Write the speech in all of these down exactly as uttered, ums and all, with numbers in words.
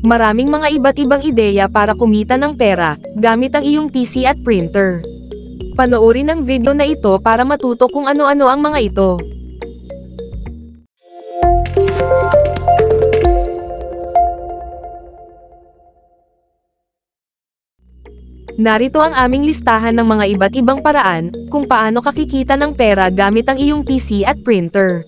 Maraming mga iba't ibang ideya para kumita ng pera, gamit ang iyong P C at printer. Panoorin ang video na ito para matuto kung ano-ano ang mga ito. Narito ang aming listahan ng mga iba't ibang paraan, kung paano kakikita ng pera gamit ang iyong P C at printer.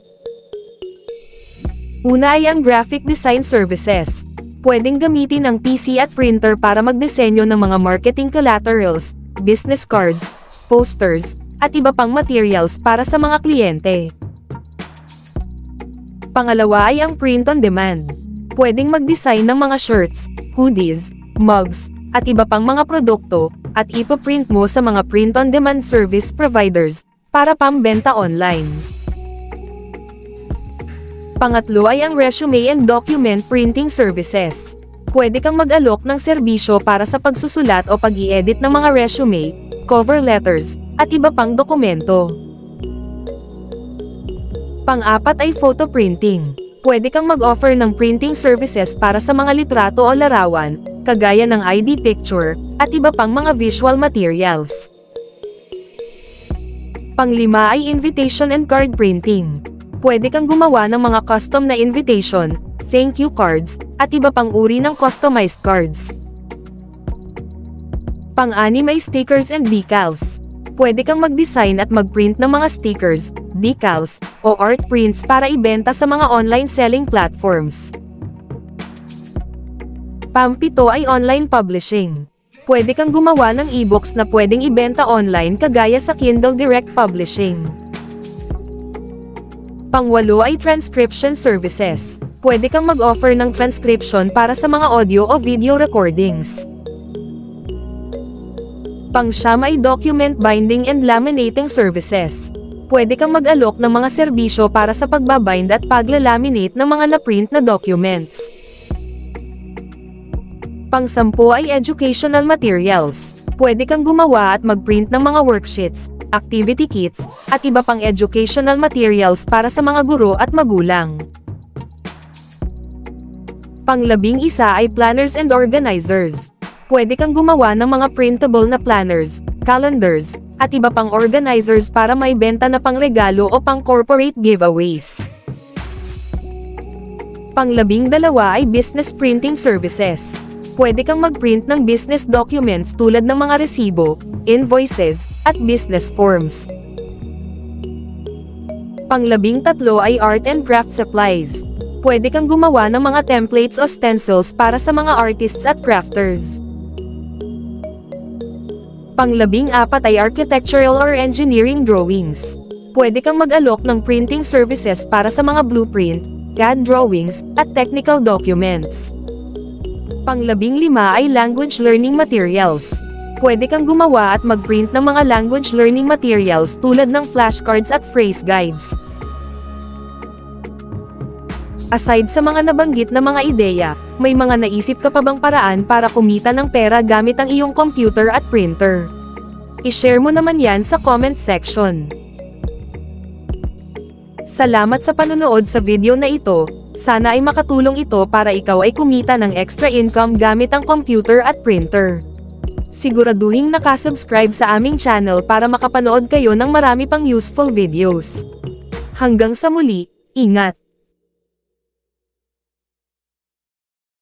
Una ay ang graphic design services. Pwedeng gamitin ang P C at printer para magdisenyo ng mga marketing collaterals, business cards, posters, at iba pang materials para sa mga kliyente. Pangalawa ay ang print on demand. Pwedeng mag-design ng mga shirts, hoodies, mugs, at iba pang mga produkto, at ipaprint mo sa mga print on demand service providers, para pambenta online. Pangatlo ay ang resume and document printing services. Pwede kang mag-alok ng serbisyo para sa pagsusulat o pag-i-edit ng mga resume, cover letters, at iba pang dokumento. Pang-apat ay photo printing. Pwede kang mag-offer ng printing services para sa mga litrato o larawan, kagaya ng I D picture, at iba pang mga visual materials. Panglima ay invitation and card printing. Pwede kang gumawa ng mga custom na invitation, thank you cards, at iba pang uri ng customized cards. Pang-anim ay stickers and decals. Pwede kang mag-design at mag-print ng mga stickers, decals, o art prints para ibenta sa mga online selling platforms. Pang-pito ay online publishing. Pwede kang gumawa ng e-books na pwedeng ibenta online kagaya sa Kindle Direct Publishing. Pangwalo ay transcription services. Pwede kang mag-offer ng transcription para sa mga audio o video recordings. Pangsyam ay document binding and laminating services. Pwede kang mag-alok ng mga serbisyo para sa pagbabind at pagla-laminate ng mga na-print na documents. Pangsampu ay educational materials. Pwede kang gumawa at mag-print ng mga worksheets, activity kits, at iba pang educational materials para sa mga guro at magulang. Panglabing isa ay planners and organizers. Pwede kang gumawa ng mga printable na planners, calendars, at iba pang organizers para maibenta na pangregalo o pang corporate giveaways. Panglabing dalawa ay business printing services. Pwede kang mag-print ng business documents tulad ng mga resibo, invoices, at business forms. Panglabing tatlo ay art and craft supplies. Pwede kang gumawa ng mga templates o stencils para sa mga artists at crafters. Panglabing apat ay architectural or engineering drawings. Pwede kang mag-alok ng printing services para sa mga blueprint, C A D drawings, at technical documents. Panglabing lima ay language learning materials. Pwede kang gumawa at mag-print ng mga language learning materials tulad ng flashcards at phrase guides. Aside sa mga nabanggit na mga ideya, may mga naisip ka pa bang paraan para kumita ng pera gamit ang iyong computer at printer? I-share mo naman yan sa comment section. Salamat sa panonood sa video na ito. Sana ay makatulong ito para ikaw ay kumita ng extra income gamit ang computer at printer. Siguraduhing nakasubscribe sa aming channel para makapanood kayo ng marami pang useful videos. Hanggang sa muli, ingat!